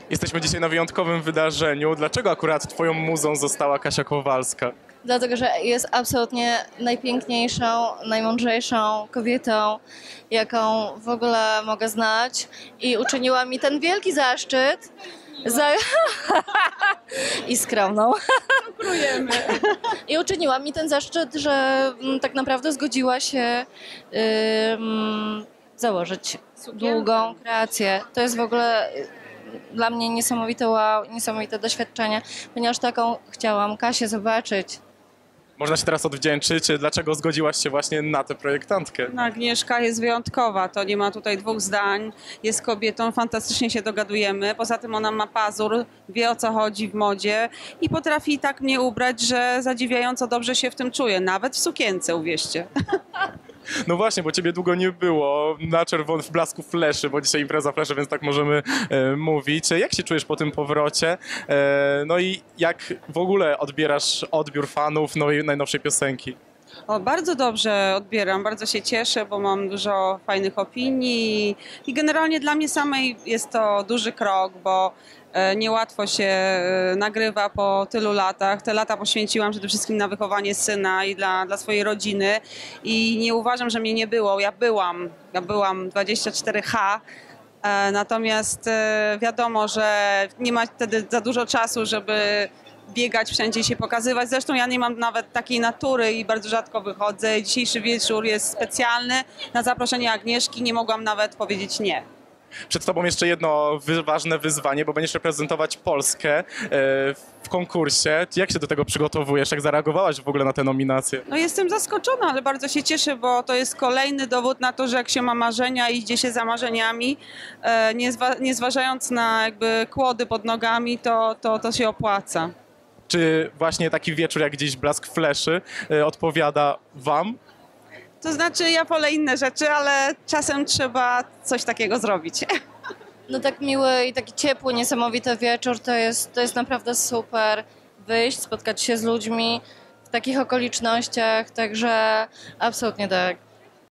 Jesteśmy dzisiaj na wyjątkowym wydarzeniu. Dlaczego akurat twoją muzą została Kasia Kowalska? Dlatego, że jest absolutnie najpiękniejszą, najmądrzejszą kobietą, jaką w ogóle mogę znać i uczyniła mi ten wielki zaszczyt i skromną. I uczyniła mi ten zaszczyt, że tak naprawdę zgodziła się założyć długą kreację. To jest w ogóle dla mnie niesamowite wow, niesamowite doświadczenie, ponieważ taką chciałam Kasię zobaczyć. Można się teraz odwdzięczyć. Dlaczego zgodziłaś się właśnie na tę projektantkę? No, Agnieszka jest wyjątkowa, to nie ma tutaj dwóch zdań. Jest kobietą, fantastycznie się dogadujemy. Poza tym ona ma pazur, wie o co chodzi w modzie i potrafi tak mnie ubrać, że zadziwiająco dobrze się w tym czuję. Nawet w sukience, uwierzcie. No właśnie, bo ciebie długo nie było na czerwono w blasku fleszy, bo dzisiaj impreza fleszy, więc tak możemy mówić. Jak się czujesz po tym powrocie? No i jak w ogóle odbierasz odbiór fanów najnowszej piosenki? O, bardzo dobrze odbieram, bardzo się cieszę, bo mam dużo fajnych opinii i generalnie dla mnie samej jest to duży krok, bo niełatwo się nagrywa po tylu latach. Te lata poświęciłam przede wszystkim na wychowanie syna i dla swojej rodziny i nie uważam, że mnie nie było. Ja byłam 24H. Natomiast wiadomo, że nie ma wtedy za dużo czasu, żeby biegać wszędzie i się pokazywać. Zresztą ja nie mam nawet takiej natury i bardzo rzadko wychodzę. Dzisiejszy wieczór jest specjalny. Na zaproszenie Agnieszki nie mogłam nawet powiedzieć nie. Przed tobą jeszcze jedno ważne wyzwanie, bo będziesz reprezentować Polskę w konkursie. Jak się do tego przygotowujesz? Jak zareagowałaś w ogóle na tę nominację? No jestem zaskoczona, ale bardzo się cieszę, bo to jest kolejny dowód na to, że jak się ma marzenia i idzie się za marzeniami, nie zważając na jakby kłody pod nogami, to się opłaca. Czy właśnie taki wieczór jak dziś Blask Fleszy odpowiada wam? To znaczy ja wolę inne rzeczy, ale czasem trzeba coś takiego zrobić. No tak miły i taki ciepły, niesamowity wieczór, to jest naprawdę super wyjść, spotkać się z ludźmi w takich okolicznościach, także absolutnie tak.